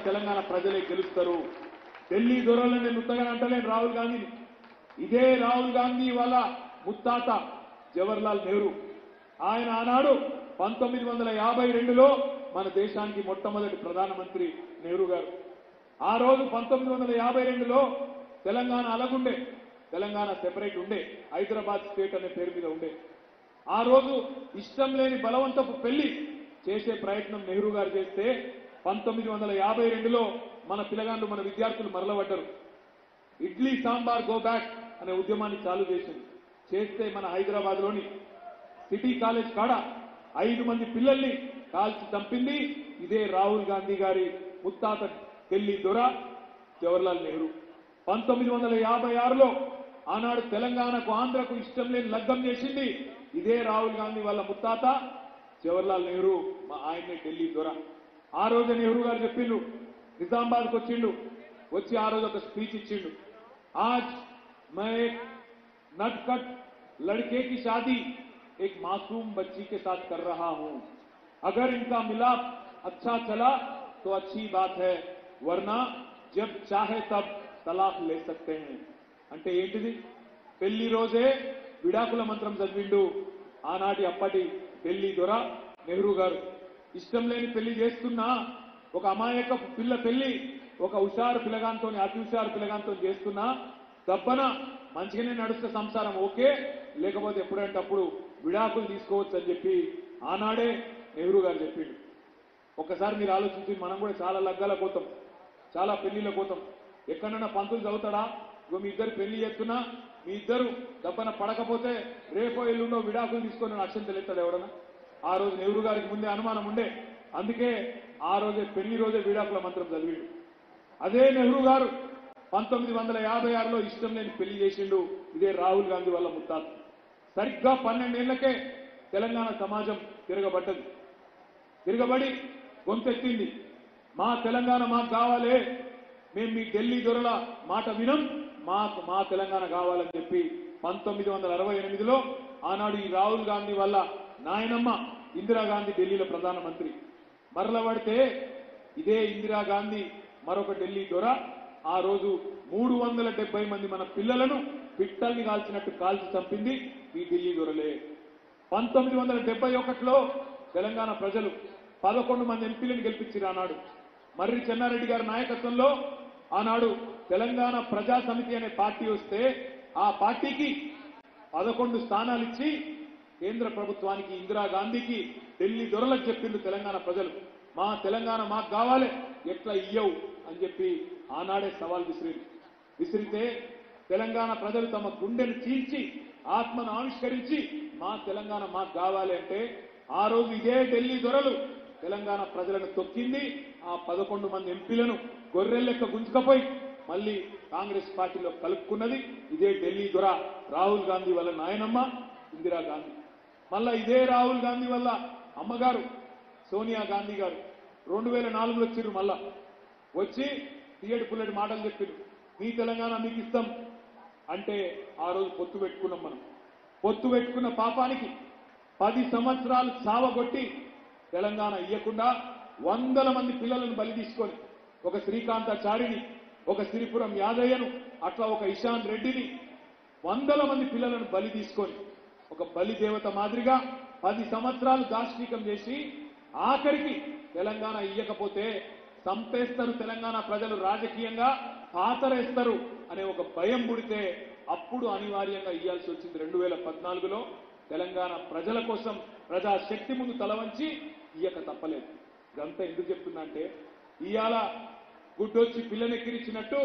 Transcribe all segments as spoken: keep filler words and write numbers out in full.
తెలంగాణ ప్రజలే గెలుస్తారు. ఢిల్లీ దొరలను నేను ఉత్తగా అంటలేను రాహుల్ గాంధీని. ఇదే రాహుల్ గాంధీ వాళ్ళ ముత్తాత జవహర్లాల్ నెహ్రూ, ఆయన ఆనాడు పంతొమ్మిది వందల యాభై రెండులో మన దేశానికి మొట్టమొదటి ప్రధానమంత్రి నెహ్రూ గారు. ఆ రోజు పంతొమ్మిది వందల యాభై రెండులో తెలంగాణ అలాగుండే, తెలంగాణ సెపరేట్ ఉండే, హైదరాబాద్ స్టేట్ అనే పేరు మీద ఉండే. ఆ రోజు ఇష్టం లేని బలవంతపు పెళ్లి చేసే ప్రయత్నం నెహ్రూ గారు చేస్తే పంతొమ్మిది వందల యాభై రెండులో మన పిల్లగాండ్లు మన విద్యార్థులు మరలబడ్డారు. ఇడ్లీ సాంబార్ గో బ్యాక్ అనే ఉద్యమాన్ని చాలు చేసింది. చేస్తే మన హైదరాబాద్ లోని సిటీ కాలేజ్ కాడ ఐదు మంది పిల్లల్ని కాల్చి చంపింది ఇదే రాహుల్ గాంధీ గారి ముత్తాత ఢిల్లీ దొర జవహర్లాల్ నెహ్రూ. పంతొమ్మిది వందల యాభై ఆరులో ఆనాడు తెలంగాణకు ఆంధ్రకు ఇష్టం లేని లగ్గం చేసింది ఇదే రాహుల్ గాంధీ వాళ్ళ ముత్తాత జవహర్లాల్ నెహ్రూ, మా ఆయన్నే ఢిల్లీ దొర. ఆ రోజు నెహ్రూ గారు చెప్పిండు, నిజామాబాద్కి వచ్చిండు, వచ్చి ఆ రోజు ఒక స్పీచ్ ఇచ్చిండు. आज मैं एक नटखट लड़के की शादी एक मासूम बच्ची के साथ कर रहा हूं. अगर इनका मिलाप अच्छा चला तो अच्छी बात है, वरना जब चाहे तब तलाक ले सकते हैं. అంటే ఏంటిది? పెళ్లి రోజే విడాకుల మంత్రం చదివిండు ఆనాటి అప్పటి ఢిల్లీ దొర నెహ్రూ గారు. ఇష్టం లేని పెళ్లి చేస్తున్నా ఒక అమాయక పిల్ల పెళ్లి ఒక హుషారు పిల్లగాంతో అతి హుషారు పిల్లగాంతో చేస్తున్నా దబ్బన మంచిగానే నడుస్తే సంసారం ఓకే, లేకపోతే ఎప్పుడంటే అప్పుడు విడాకులు తీసుకోవచ్చు అని చెప్పి ఆనాడే నెహ్రూ గారు చెప్పిండు. ఒక్కసారి మీరు ఆలోచించి, మనం కూడా చాలా లగ్గాల పోతాం, చాలా పెళ్లిళ్ళ పోతాం. ఎక్కడన్నా పంతులు చదువుతాడా, ఇగో మీ ఇద్దరు పెళ్లి చేస్తున్నా మీ ఇద్దరు దబ్బన పడకపోతే రేపో ఎల్లుండో విడాకులు తీసుకొని అక్షం తెలుస్తాడు ఎవడన్నా? ఆ రోజు నెహ్రూ గారికి ముందే అనుమానం ఉండే, అందుకే ఆ రోజే పెళ్లి రోజే విడాకుల మంత్రం చదివిండు. అదే నెహ్రూ గారు పంతొమ్మిది వందల యాభై ఆరులో ఇష్టం లేని పెళ్లి చేసిండు ఇదే రాహుల్ గాంధీ వల్ల ముత్తాత. సరిగ్గా పన్నెండేళ్లకే తెలంగాణ సమాజం తిరగబడ్డది. తిరగబడి గొంతెత్తింది, మా తెలంగాణ మాకు కావాలే, మేము మీ ఢిల్లీ దొరల మాట వినం, మాకు మా తెలంగాణ కావాలని చెప్పి పంతొమ్మిది వందల అరవై ఎనిమిదిలో ఆనాడు ఈ రాహుల్ గాంధీ వల్ల నాయనమ్మ ఇందిరాగాంధీ ఢిల్లీలో ప్రధానమంత్రి మరల పడితే ఇదే ఇందిరాగాంధీ మరొక ఢిల్లీ దొర ఆ రోజు మూడు వందల డెబ్బై మంది మన పిల్లలను పిట్టల్ని కాల్చినట్టు కాల్చి చంపింది ఈ ఢిల్లీ దొరలే. పంతొమ్మిది వందల డెబ్బై ఒకటిలో తెలంగాణ ప్రజలు పదకొండు మంది ఎంపీలను గెలిపించారు. ఆనాడు మర్రి చెన్నారెడ్డి గారి నాయకత్వంలో ఆనాడు తెలంగాణ ప్రజా సమితి అనే పార్టీ వస్తే ఆ పార్టీకి పదకొండు స్థానాలు ఇచ్చి కేంద్ర ప్రభుత్వానికి ఇందిరాగాంధీకి ఢిల్లీ దొరలకు చెప్పిండు తెలంగాణ ప్రజలు, మా తెలంగాణ మాకు కావాలి, ఎట్లా ఇయ్యవు అని చెప్పి ఆనాడే సవాల్ విసిరి విసిరితే తెలంగాణ ప్రజలు తమ గుండెను చీల్చి ఆత్మను ఆవిష్కరించి మా తెలంగాణ మాకు కావాలి అంటే ఆ రోజు ఇదే ఢిల్లీ దొరలు తెలంగాణ ప్రజలను తొక్కింది. ఆ పదకొండు మంది ఎంపీలను గొర్రెల్లెక్క గుంజుకపోయి మళ్ళీ కాంగ్రెస్ పార్టీలో కలుపుకున్నది ఇదే ఢిల్లీ దొర రాహుల్ గాంధీ వల్ల నాయనమ్మ ఇందిరాగాంధీ. మళ్ళా ఇదే రాహుల్ గాంధీ వల్ల అమ్మగారు సోనియా గాంధీ గారు రెండు వేల నాలుగులో వచ్చిర్రు. మళ్ళా వచ్చి తీయటి పుల్లటి మాటలు చెప్పారు, మీ తెలంగాణ మీకు ఇస్తాం అంటే ఆ రోజు పొత్తు పెట్టుకున్నాం. మనం పొత్తు పెట్టుకున్న పాపానికి పది సంవత్సరాలు చావగొట్టి తెలంగాణ ఇయ్యకుండా వందల మంది పిల్లలను బలి తీసుకొని ఒక శ్రీకాంతాచారిని, ఒక సిరిపురం యాదయ్యను, అట్లా ఒక ఇషాన్ రెడ్డిని వందల మంది పిల్లలను బలి తీసుకొని ఒక బలి దేవత మాదిరిగా పది సంవత్సరాలు దాష్టీకం చేసి ఆఖరికి తెలంగాణ ఇయ్యకపోతే సంపేస్తారు, తెలంగాణ ప్రజలు రాజకీయంగా పాతరేస్తారు అనే ఒక భయం పుడితే అప్పుడు అనివార్యంగా ఇయ్యాల్సి వచ్చింది. రెండు వేల పద్నాలుగులో తెలంగాణ ప్రజల కోసం ప్రజాశక్తి ముందు తలవంచి ఇయ్యక తప్పలేదు. ఇదంతా ఎందుకు చెప్తున్నా అంటే ఇవాళ గుడ్డొచ్చి పిల్లనెక్కిరిచ్చినట్టు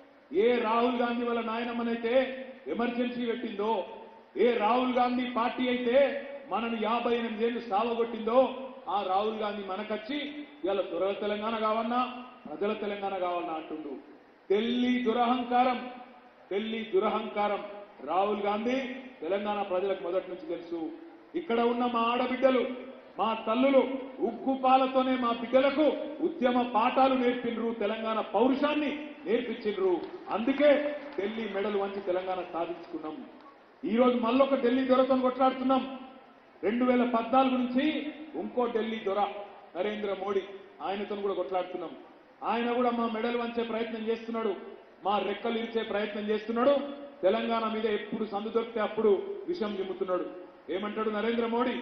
ఏ రాహుల్ గాంధీ వల్ల నాయనమ్మనైతే ఎమర్జెన్సీ పెట్టిందో, ఏ రాహుల్ గాంధీ పార్టీ అయితే మనను యాభై ఎనిమిదేళ్లు సావగొట్టిందో ఆ రాహుల్ గాంధీ మనకచ్చి ఇవాళ దొరల తెలంగాణ కావన్నా ప్రజల తెలంగాణ కావాలన్నా అంటుండు. ఢిల్లీ దురహంకారం, ఢిల్లీ దురహంకారం. రాహుల్ గాంధీ తెలంగాణ ప్రజలకు మొదటి నుంచి తెలుసు. ఇక్కడ ఉన్న మా ఆడబిడ్డలు, మా తల్లులు ఉగ్గు పాలతోనే మా బిడ్డలకు ఉద్యమ పాఠాలు నేర్పిండ్రు, తెలంగాణ పౌరుషాన్ని నేర్పించిండ్రు. అందుకే ఢిల్లీ మెడలు వంచి తెలంగాణ సాధించుకున్నాం. ఈ రోజు మళ్ళొక ఢిల్లీ దొరతో కొట్లాడుతున్నాం. రెండు వేల పద్నాలుగు నుంచి ఇంకో ఢిల్లీ దొర నరేంద్ర మోడీ, ఆయనతో కూడా కొట్లాడుతున్నాం. ఆయన కూడా మా మెడలు వంచే ప్రయత్నం చేస్తున్నాడు, మా రెక్కలు ఇచ్చే ప్రయత్నం చేస్తున్నాడు. తెలంగాణ మీద ఎప్పుడు సందు దొరికితే అప్పుడు విషం జిమ్ముతున్నాడు. ఏమంటాడు నరేంద్ర మోడీ?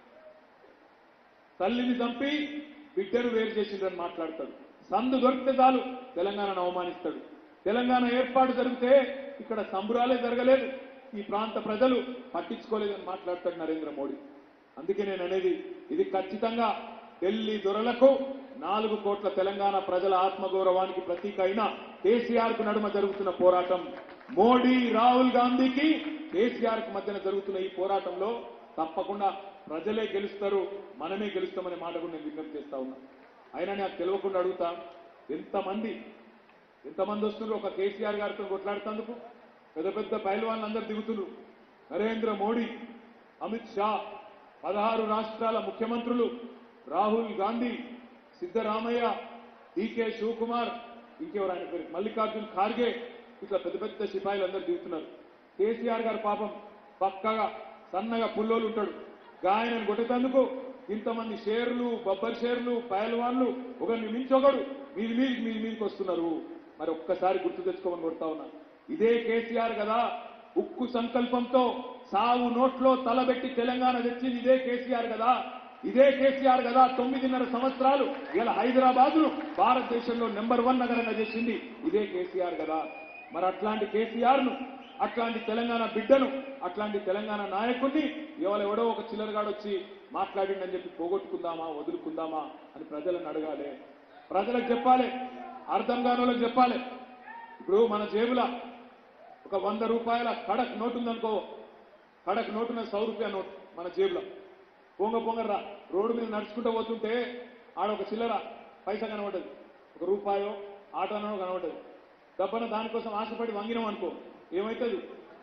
తల్లిని చంపి బిడ్డను వేరు చేసిండ్రని మాట్లాడతాడు. సందు దొరికితే చాలు తెలంగాణను అవమానిస్తాడు. తెలంగాణ ఏర్పాటు జరిగితే ఇక్కడ సంబురాలే జరగలేదు, ఈ ప్రాంత ప్రజలు పట్టించుకోలేదని మాట్లాడతాడు నరేంద్ర మోడీ. అందుకే నేను అనేది ఇది ఖచ్చితంగా ఢిల్లీ దొరలకు నాలుగు కోట్ల తెలంగాణ ప్రజల ఆత్మగౌరవానికి ప్రతీక అయిన కేసీఆర్ కు నడుమ జరుగుతున్న పోరాటం. మోడీ రాహుల్ గాంధీకి కేసీఆర్ కు మధ్యన జరుగుతున్న ఈ పోరాటంలో తప్పకుండా ప్రజలే గెలుస్తారు, మనమే గెలుస్తామనే మాట కూడా నేను విజ్ఞప్తి చేస్తా ఉన్నా. అయినా నాకు తెలియకుండా అడుగుతా, ఎంతమంది ఎంతమంది వస్తున్నారు ఒక కేసీఆర్ గారితో కొట్లాడుతందుకు? పెద్ద పెద్ద పైల్వాన్లు అందరు దిగుతున్నారు. నరేంద్ర మోడీ, అమిత్ షా, పదహారు రాష్ట్రాల ముఖ్యమంత్రులు, రాహుల్ గాంధీ, సిద్ధరామయ్య, డీకే శివకుమార్, ఇంకెవరు ఆయన పేరు మల్లికార్జున్ ఖార్గే, ఇట్లా పెద్ద పెద్ద సిపాయిలు అందరు దిగుతున్నారు. కేసీఆర్ గారు పాపం పక్కగా సన్నగా పుల్లోలు ఉంటాడు, గాయనని కొట్టేందుకు ఇంతమంది షేర్లు, బబ్బర్ షేర్లు, పైల్వాన్లు ఒకరిని మించొకడు మీది మీది మీది మీదికి వస్తున్నారు. మరి ఒక్కసారి గుర్తు తెచ్చుకోమని కొడతా ఉన్నా. ఇదే కేసీఆర్ కదా ఉక్కు సంకల్పంతో సావు నోట్లో తలబెట్టి తెలంగాణ తెచ్చింది ఇదే కేసీఆర్ కదా. ఇదే కేసీఆర్ కదా తొమ్మిదిన్నర సంవత్సరాలు ఇలా హైదరాబాద్ ను భారతదేశంలో నెంబర్ వన్ నగరంగా చేసింది ఇదే కేసీఆర్ కదా. మరి అట్లాంటి కేసీఆర్ ను, అట్లాంటి తెలంగాణ బిడ్డను, అట్లాంటి తెలంగాణ నాయకుడిని ఇవాళ ఎవడో ఒక చిల్లరగాడు వచ్చి మాట్లాడిండని చెప్పి పోగొట్టుకుందామా, వదులుకుందామా అని ప్రజలను అడగాలి, ప్రజలకు చెప్పాలి, అర్థం కాని వాళ్ళకి చెప్పాలి. ఇప్పుడు మన జేబుల ఒక వంద రూపాయల కడక్ నోటు ఉందనుకో, కడక్ నోటున్న సౌ రూపాయ నోటు మన జేబులో పొంగ పొంగర్రా రోడ్డు మీద నడుచుకుంటూ పోతుంటే ఆడ ఒక చిల్లర పైసా కనబడ్డది, ఒక రూపాయో ఆటోనో కనబడ్డది. దబ్బన దానికోసం ఆశపడి వంగినాం అనుకో, ఏమవుతుంది?